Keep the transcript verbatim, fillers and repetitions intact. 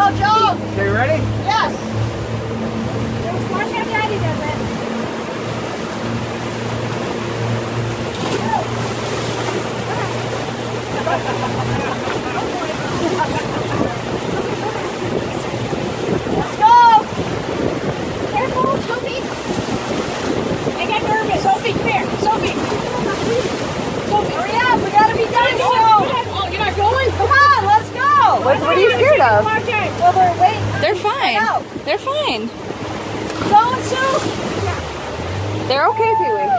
Go, Joe! Okay, ready? Yes! Watch how Daddy does it. Let's go! Careful, Sophie. I get nervous. Sophie, come here. Sophie. Sophie. Hurry up, we gotta be done Go. soon! Oh, you're not going? Come on, let's go! What, what are you scared of? Watch it. Well, we're waiting. They're fine. Out. They're fine. Going soon? They're okay, Pee-wee.